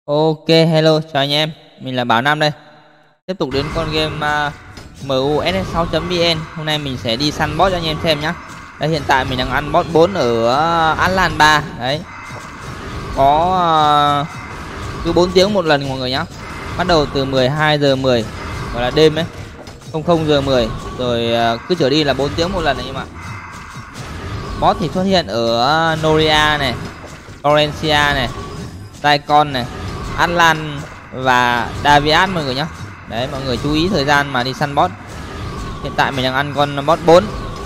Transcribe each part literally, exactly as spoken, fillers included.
Ok, hello, chào anh em, mình là Bảo Nam đây. Tiếp tục đến con game uh, em u ét ét sáu chấm vn. Hôm nay mình sẽ đi săn boss cho anh em xem nhá. Đây, hiện tại mình đang ăn boss bốn ở uh, Atlan ba. Đấy, có uh, cứ bốn tiếng một lần mọi người nhá. Bắt đầu từ mười hai giờ mười, gọi là đêm ấy, không không giờ mười. Rồi uh, cứ trở đi là bốn tiếng một lần này em ạ. Boss thì xuất hiện ở uh, Noria này, Florencia này, Daikon này, Atlan và Daviad mọi người nhé. Đấy, mọi người chú ý thời gian mà đi săn boss. Hiện tại mình đang ăn con boss bốn.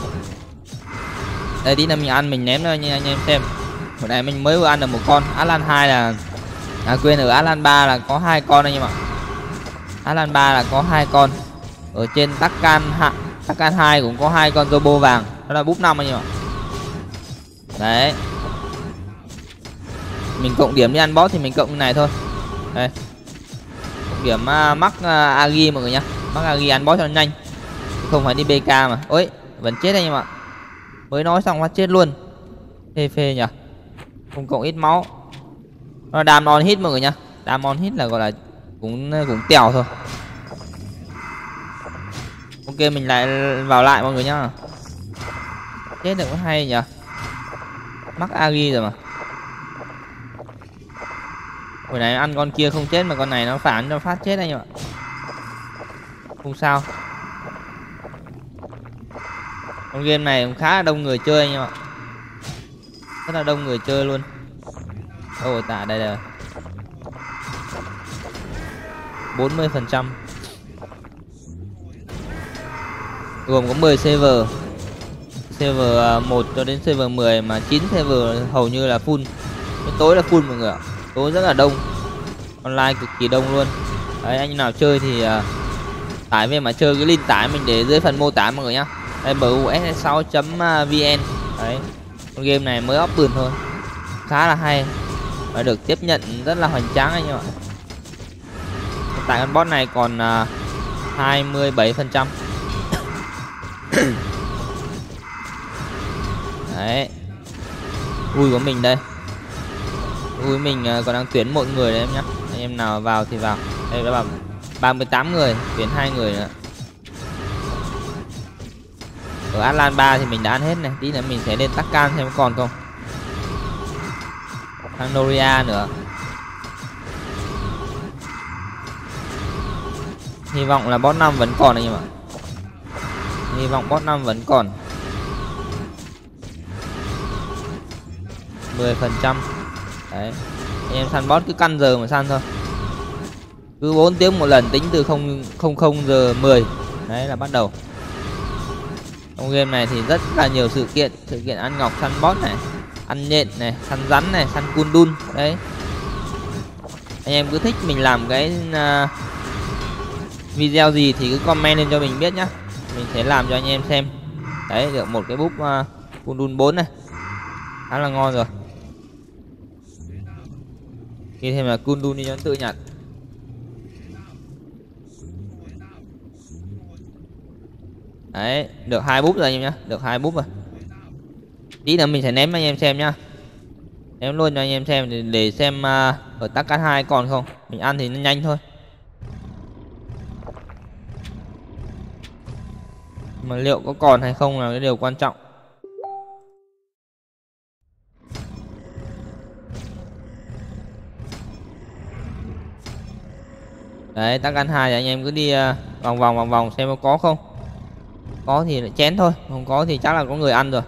Đây, tí nữa mình ăn mình ném cho anh em xem. Hồi nãy mình mới vừa ăn được một con. Atlan hai là à quên, ở Atlan ba là có hai con anh em ạ. Atlan ba là có hai con. Ở trên Takkan hạ Takkan hai cũng có hai con Robo vàng, đó là búp năm anh em ạ. Đấy, mình cộng điểm đi ăn boss thì mình cộng cái này thôi. Đây, cộng điểm uh, mắc uh, agi mọi người nhá, mắc agi ăn boss cho nó nhanh, không phải đi bê ca mà. Ôi, vẫn chết anh em ạ, mới nói xong phát chết luôn, phê phê nhỉ. Không cộng ít máu, nó đam on hit mọi người nhá, đam on hit là gọi là cũng cũng tèo thôi. Ok, mình lại vào lại mọi người nhá. Chết được có hay nhỉ, mắc agi rồi mà. Hồi nãy ăn con kia không chết mà con này nó phản cho phát chết anh em ạ. Không sao. Con game này cũng khá là đông người chơi anh em ạ, rất là đông người chơi luôn. Ôi tạ đây là bốn mươi phần trăm, gồm có mười server, server một cho đến server mười, mà chín server hầu như là full. Đến tối là full mọi người ạ, tối rất là đông, online cực kỳ đông luôn. Đấy, anh nào chơi thì uh, tải về mà chơi, cái link tải mình để dưới phần mô tả mọi người nhá. Đây, em u ét ét sáu chấm vn. Đấy, con game này mới up bườn thôi, khá là hay và được tiếp nhận rất là hoành tráng anh em ạ. Hiện tại con boss này còn uh, hai mươi bảy phần trăm. Đấy, vui của mình đây, vui mình uh, còn đang tuyển một người đấy em nhé. Anh em nào vào thì vào. Đây đã bảo ba mươi tám người, tuyển hai người nữa. Ở Atlan ba thì mình đã ăn hết này, tí nữa mình sẽ lên Takkan xem còn không. Thằng Noria nữa. Hy vọng là boss năm vẫn còn anh em ạ. Hy vọng boss năm vẫn còn. mười phần trăm. Đấy, anh em săn boss cứ căn giờ mà săn thôi, cứ bốn tiếng một lần, tính từ không không giờ mười. Đấy là bắt đầu. Trong game này thì rất là nhiều sự kiện, sự kiện ăn ngọc, săn boss này, ăn nhện này, săn rắn này, săn kundun. Đấy, anh em cứ thích mình làm cái uh, video gì thì cứ comment lên cho mình biết nhá, mình sẽ làm cho anh em xem. Đấy, được một cái búp uh, kundun bốn này, khá là ngon rồi. Ghi thêm là kundun đi cho nó tự nhặt. Đấy, được hai búp rồi anh em nhá, được hai búp rồi. Tí nữa mình sẽ ném anh em xem nhá, ném luôn cho anh em xem để, để xem uh, ở Takkan hai còn không. Mình ăn thì nó nhanh thôi, mà liệu có còn hay không là cái điều quan trọng. Đấy, Takkan hai thì anh em cứ đi uh, vòng vòng vòng vòng xem có không. Có thì lại chén thôi, không có thì chắc là có người ăn rồi.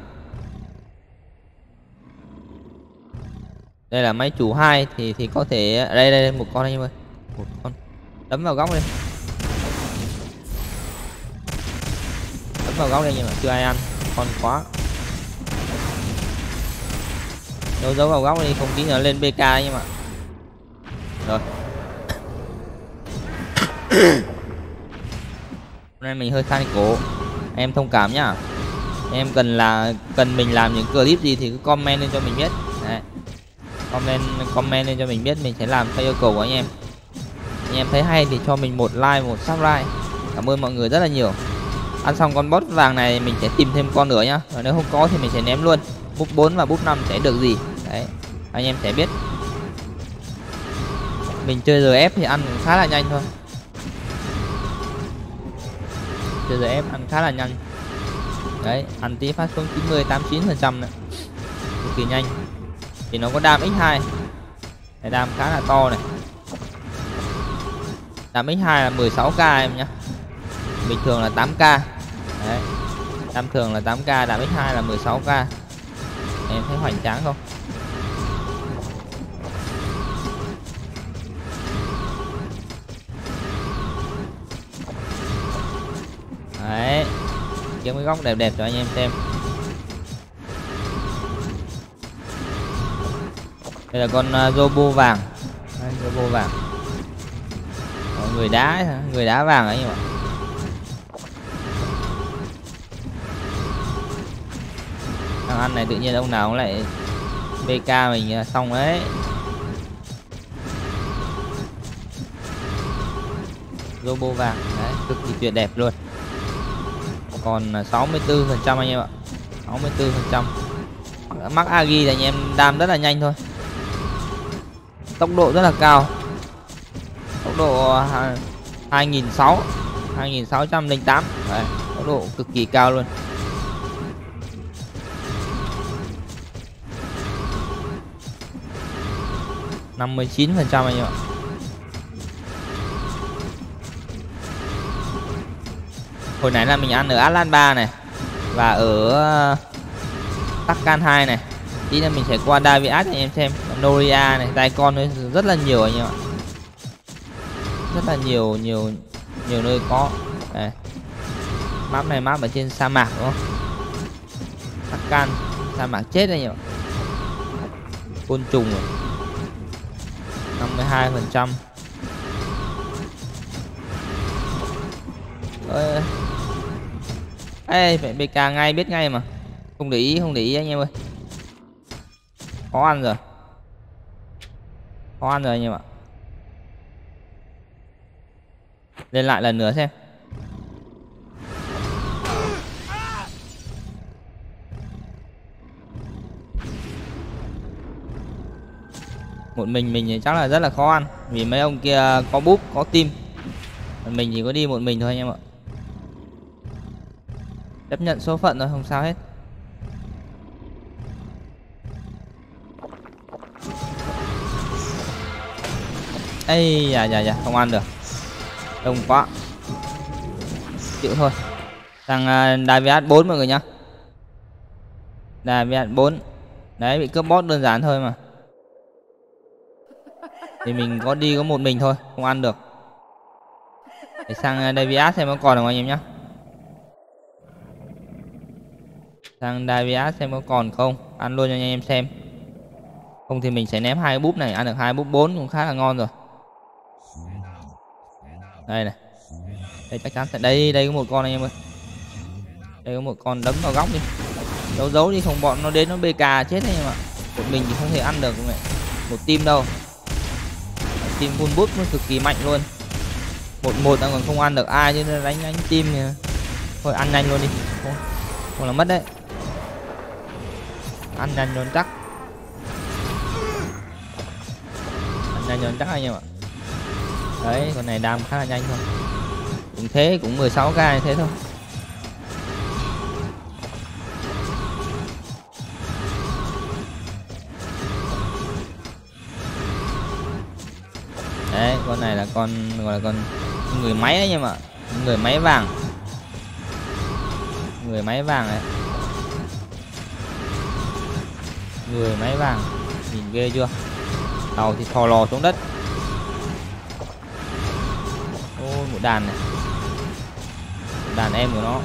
Đây là máy chủ hai thì thì có thể đây đây, đây một con anh em ơi, một con đấm vào góc đi, đấm vào góc đây nhưng mà chưa ai ăn, con quá. Đâu giấu vào góc đi, không tí nữa lên bê ca anh em ạ. Rồi. Hôm nay mình hơi khan cổ, em thông cảm nhá. Em cần là cần mình làm những clip gì thì cứ comment lên cho mình biết. Đấy, comment comment lên cho mình biết, mình sẽ làm theo yêu cầu của anh em. Anh em thấy hay thì cho mình một like, một subscribe. Cảm ơn mọi người rất là nhiều. Ăn xong con boss vàng này mình sẽ tìm thêm con nữa nhá, và nếu không có thì mình sẽ ném luôn. Búp bốn và búp năm sẽ được gì. Đấy, anh em sẽ biết. Mình chơi rờ ép thì ăn cũng khá là nhanh thôi. Chơi rờ ép ăn khá là nhanh. Đấy, ăn tí phát xuống chín mươi, tám mươi chín phần trăm nữa. Cực kỳ nhanh. Thì nó có đam ích hai. Cái đam khá là to này. Đam ích hai là mười sáu k em nhá. Bình thường là tám k. Đấy. Đam thường là tám k, đam ích hai là mười sáu k. Em thấy hoành tráng không? Đấy. Kiếm cái góc đẹp đẹp cho anh em xem. Đây là con uh, Robo vàng. Đấy, Robo vàng. Đó, người đá, người đá vàng ấy nhưng mà. Thằng ăn này tự nhiên ông nào cũng lại bê ca mình xong đấy. Robo vàng, đấy, cực kỳ tuyệt đẹp luôn. Còn sáu mươi tư phần trăm anh em ạ. sáu mươi tư phần trăm. Mắc Agi thì anh em đam rất là nhanh thôi. Tốc độ rất là cao. Tốc độ hai nghìn sáu trăm, hai nghìn sáu trăm lẻ tám. Đấy, tốc độ cực kỳ cao luôn. năm mươi chín phần trăm anh em ạ. Hồi nãy là mình ăn ở Atlas ba này và ở Tarkan hai này. Tí nữa mình sẽ qua Daviat cho anh em xem. Noria này, Daikon rất là nhiều anh em ạ. Rất là nhiều nhiều nhiều nơi có. Đây. Map này map ở trên sa mạc đúng không? Tarkan, sa mạc chết anh em ạ. Côn trùng rồi. năm mươi hai phần trăm. Ơi. Ê, phải bê ca ngay, biết ngay mà. Không để ý, không để ý anh em ơi. Khó ăn rồi. Khó ăn rồi anh em ạ. Lên lại lần nữa xem. Một mình mình thì chắc là rất là khó ăn. Vì mấy ông kia có búp, có team. Mình chỉ có đi một mình thôi anh em ạ. Chấp nhận số phận thôi, không sao hết. Ây da da da, không ăn được. Đông quá. Chịu thôi. Sang uh, Daviat bốn mọi người nhá. Daviat bốn. Đấy, bị cướp boss đơn giản thôi mà. Thì mình có đi có một mình thôi, không ăn được. Để sang uh, Daviat xem có còn không anh em nhá. Sang Daviat xem có còn không. Ăn luôn cho anh em xem. Không thì mình sẽ ném hai búp này. Ăn được hai búp bốn cũng khá là ngon rồi. Đây này. Đây chắc chắn sẽ. Đây, đây có một con anh em ơi. Đây có một con, đấm vào góc đi. Giấu giấu đi không bọn nó đến nó bê ca chết anh em ạ. Một mình thì không thể ăn được này. Một team đâu. Team full bút nó cực kỳ mạnh luôn. Một một đang còn không ăn được ai chứ đánh đánh team thì thôi ăn nhanh luôn đi. Không, không là mất đấy. Ăn nhanh luôn chắc. Ăn nhanh luôn chắc anh em ạ. Đấy, con này đam khá là nhanh thôi. Cũng thế, cũng mười sáu k như thế thôi. Đấy, con này là con gọi là con người máy đấy nhưng mà người máy vàng. Người máy vàng đấy. Người máy vàng. Nhìn ghê chưa? Đầu thì thò lò xuống đất. Ôi, một đàn này. Một đàn em của nó.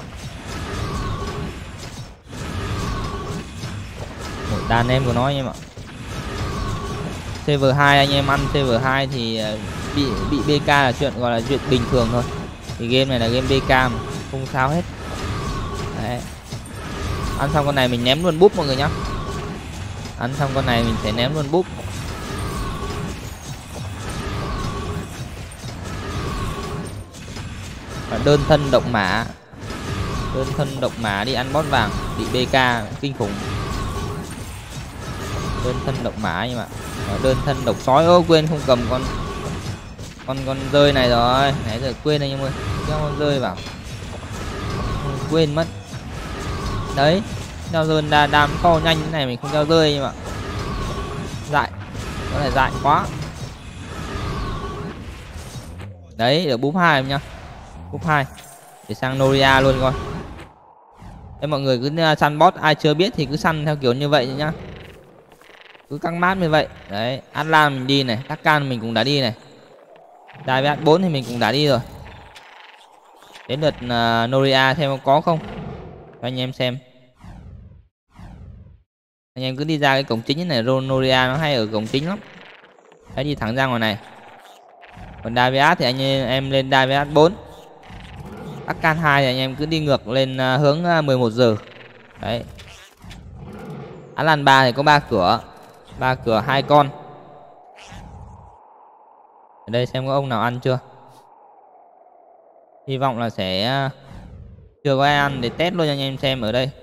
Một đàn em của nó anh em ạ. Server hai anh em ăn server hai thì bị bị bê ca là chuyện gọi là chuyện bình thường thôi. Thì game này là game bê ca mà, không sao hết. Đấy. Ăn xong con này mình ném luôn búp mọi người nhá. Ăn xong con này mình sẽ ném luôn búp. Và đơn thân độc mã. Đơn thân độc mã đi ăn boss vàng bị bê ca kinh khủng. Đơn thân độc mã nhưng mà Đó, đơn thân độc sói. Ô quên không cầm con con con rơi này rồi, nãy giờ quên anh em ơi, cho con rơi vào, quên mất. Đấy, giao rơi đa đam to nhanh thế này mình không giao rơi nhưng mà dại, có thể dại quá. Đấy, được búp hai em nhá, búp hai để sang Noria luôn coi. Thế mọi người cứ săn boss, ai chưa biết thì cứ săn theo kiểu như vậy nhá, cứ căng mát như vậy. Đấy, Atlan mình đi này, Tarkan mình cũng đã đi này, Daviat bốn thì mình cũng đã đi rồi. Đến lượt uh, Noria xem có không cho anh em xem. Anh em cứ đi ra cái cổng chính này, Noria nó hay ở cổng chính lắm, hãy đi thẳng ra ngoài này. Còn Daviat thì anh em lên Daviat bốn, Tarkan hai thì anh em cứ đi ngược lên uh, hướng uh, mười một giờ. Đấy, Atlan ba thì có ba cửa, ba cửa hai con. Ở đây xem có ông nào ăn chưa, hy vọng là sẽ uh, chưa có ai ăn để test luôn cho anh em xem ở đây.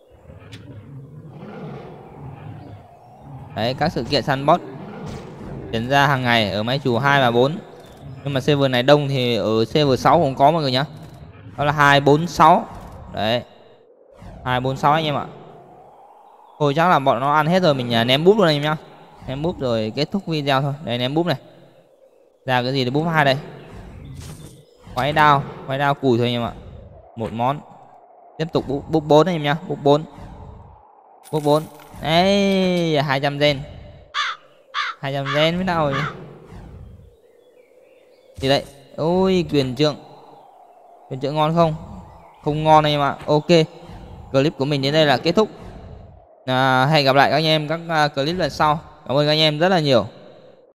Đấy, các sự kiện săn boss diễn ra hàng ngày ở máy chủ hai và bốn. Nhưng mà server này đông thì ở server sáu cũng có mọi người nhá. Đó là hai bốn sáu. Đấy, hai bốn sáu anh em ạ. Thôi chắc là bọn nó ăn hết rồi, mình ném búp luôn anh em nhá. Ném búp rồi kết thúc video thôi. Đây ném búp này. Ra cái gì để búp hai đây. Quái đao, quái đao cùi thôi anh em ạ. Một món. Tiếp tục búp, búp bốn anh em nhá, búp bốn. Búp bốn. Đấy, hai trăm gen. hai trăm gen mới đâu rồi. Thì đấy, ôi quyền trượng. Quyền trượng ngon không? Không ngon anh em ạ. Ok. Clip của mình đến đây là kết thúc. À, hẹn gặp lại các anh em các uh, clip lần sau. Cảm ơn các anh em rất là nhiều.